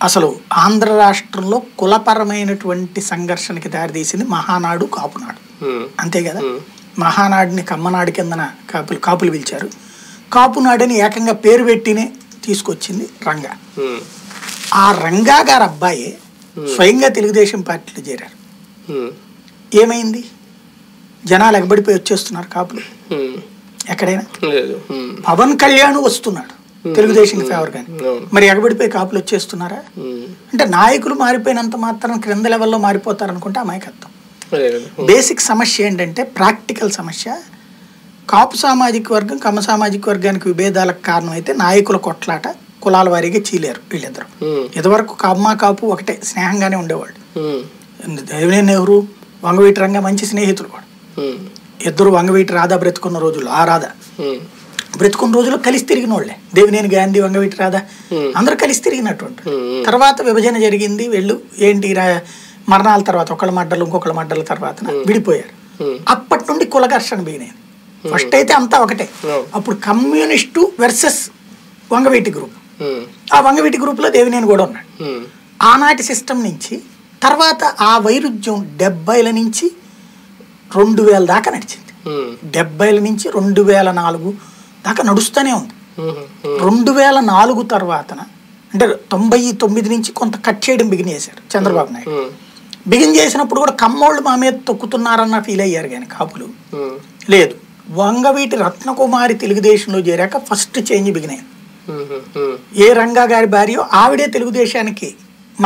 అసలు ఆంధ్ర రాష్ట్రంలో కులపరమైనటువంటి సంఘర్షణకి దారితీసింది మహానాడు కాపునాడు. అంతే కదా. మహానాడిని కమ్మనాడు కిందన కాపులు పిలిచారు. కాపునాడని ఏకంగా పేరు పెట్టినే తీసుకొచ్చింది రంగా. ఆ రంగా గారు అబ్బాయి స్వయంగా తెలుగుదేశం పార్టీలో చేరారు. ఏమైంది? జనాలు ఎగబడిపోయి వచ్చేస్తున్నారు కాపులు. ఎక్కడైనా పవన్ కళ్యాణ్ వస్తున్నాడు తెలుగుదేశం ఫేవర్ గాని, మరి ఎగబడిపోయి కాపులు వచ్చేస్తున్నారా? అంటే నాయకులు మారిపోయినంత మాత్రం క్రింద లెవెల్లో మారిపోతారు అనుకుంటే అమాయకత్వం. బేసిక్ సమస్య ఏంటంటే ప్రాక్టికల్ సమస్య. కాపు సామాజిక వర్గం కమ్మ సామాజిక వర్గానికి విభేదాలకు కారణం అయితే నాయకుల కొట్లాట కులాల వారీగా చీలేరు వీళ్ళిద్దరు. ఇదివరకు కమ్మ కాపు ఒకటే స్నేహంగానే ఉండేవాళ్ళు. దేవినేని నెహ్రూ వంగవీటి రంగా మంచి స్నేహితులు కూడా. ఇద్దరు వంగవీటి రాధా బ్రతుకున్న రోజులు, ఆ రాధా బ్రతుకున్న రోజుల్లో కలిసి తిరిగిన వాళ్ళే. దేవినేని గాంధీ వంగవీటి రాధా అందరూ కలిసి తిరిగినటువంటి. తర్వాత విభజన జరిగింది, వెళ్ళు ఏంటి మరణాల తర్వాత ఒకళ్ళ మడ్డలు ఇంకొకళ్ళ మడ్డల తర్వాత విడిపోయారు. అప్పటి నుండి కుల ఘర్షణ బిగినది. ఫస్ట్ అయితే అంతా ఒకటే. అప్పుడు కమ్యూనిస్టు వర్సెస్ వంగవీటి గ్రూప్. ఆ వంగవీటి గ్రూప్లో దేవినేని కూడా ఉన్నాడు. ఆనాటి సిస్టమ్ నుంచి తర్వాత ఆ వైరుధ్యం 70ల నుంచి 2000 దాకా నడిచింది. 70ల నుంచి 2004 దాకా నడుస్తూనే ఉంది. 2004 తర్వాతన అంటే 99 నుంచి కొంత కట్ చేయడం బిగిన్ చేశారు చంద్రబాబు నాయుడు. బిగిన్ చేసినప్పుడు కూడా కమ్మోళ్ళు మా మీద తొక్కుతున్నారన్న ఫీల్ అయ్యారు కానీ కాపులు లేదు. వంగవీటి రత్నకుమారి తెలుగుదేశంలో చేరాక ఫస్ట్ చేంజ్ బిగిన్ అయింది. ఏ రంగా గారి భార్య ఆవిడే తెలుగుదేశానికి